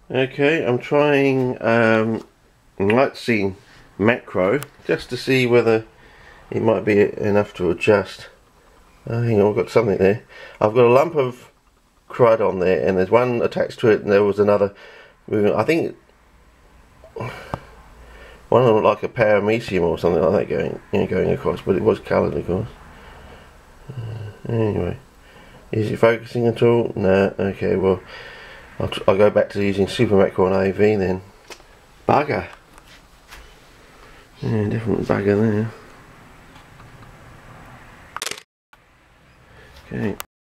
Okay, I'm trying Lightscene macro just to see whether it might be enough to adjust. Hang on, I've got something there. I've got a lump of crud on there, and there's one attached to it, and there was another moving. I think one of them like a paramecium or something like that going across, but it was coloured, of course. Anyway, is it focusing at all? No. Okay, well, I'll go back to using super macro on AV then. Bugger. Yeah, different bugger there. Okay.